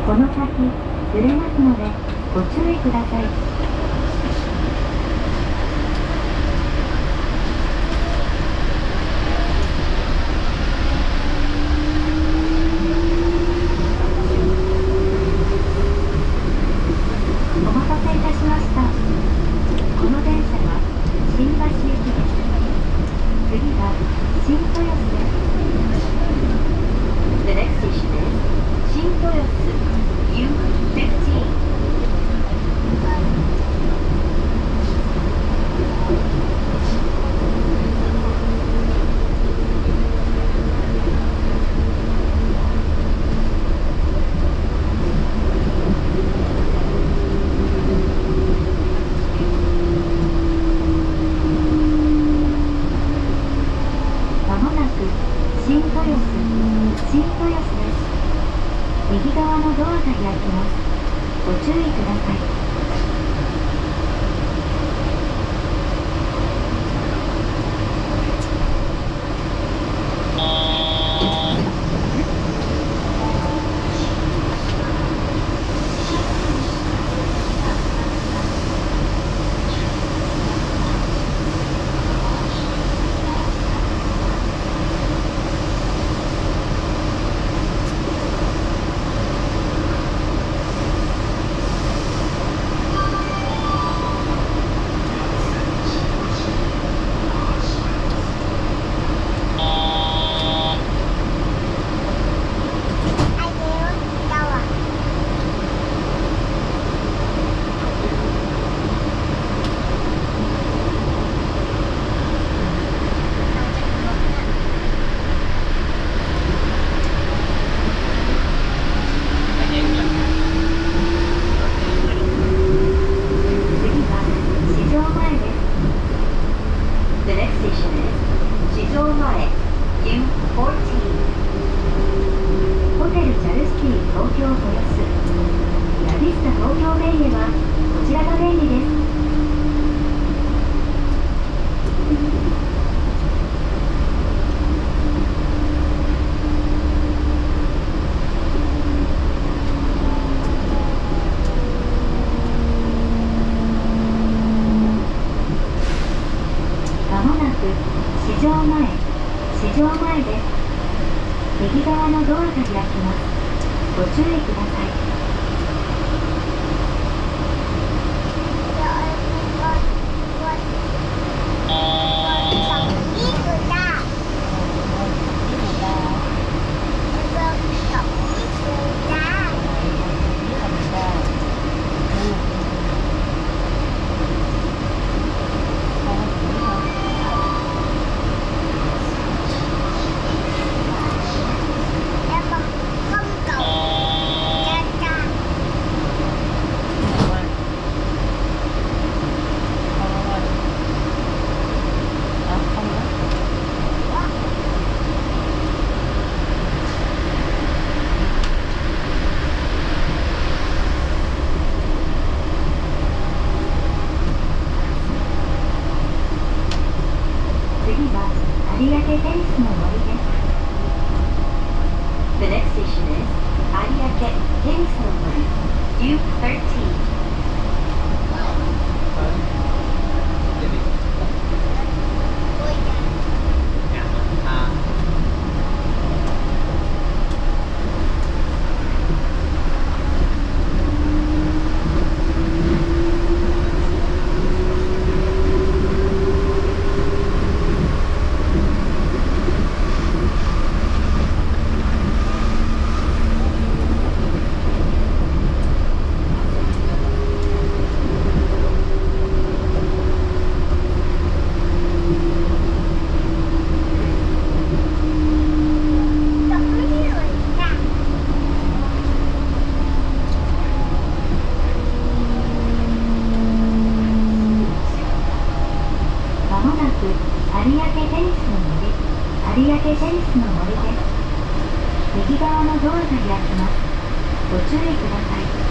この先揺れますのでご注意ください。お待たせいたしました。この電車は新橋行きです。次は新豊洲です。The next station is 新豊洲 U15. まもなく新豊洲です。右側のドアが開きます。ご注意ください。The next station is 四条前 U14. ホテルチャルスティ東京豊洲ラビスタ東京ベイへはこちらが便利です。まもなく四条前です。右側のドアが開きます。ご注意ください。次は有明テニスの森です。The next station is 有明テニスの森 U13. 有明テニスの森です。右側のドアが開きます。ご注意ください。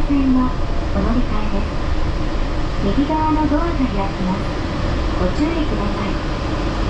線はお乗り換えです。右側のドアが開きます。ご注意ください。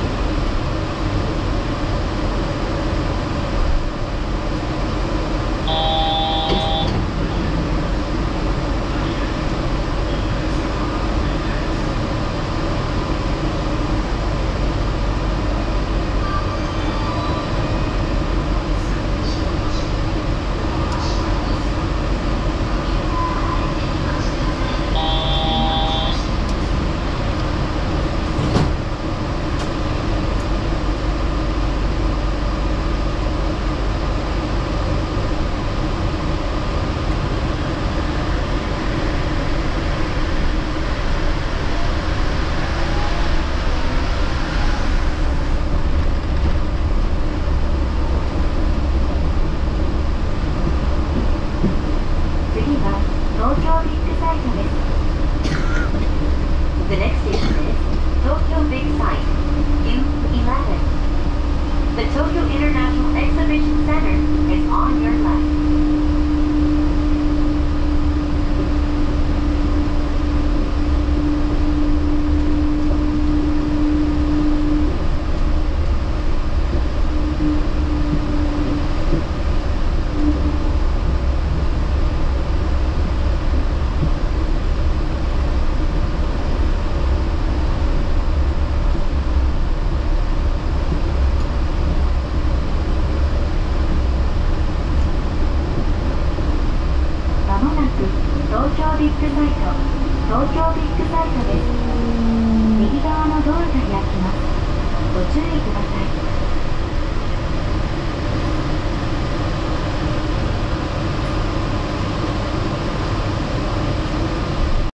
東京ビッグサイトです。The next station is Tokyo Big Sight, U11. The Tokyo International Exhibition Center is on your left. 東京ビッグサイト、東京ビッグサイトです。右側のドアが開きます。ご注意ください。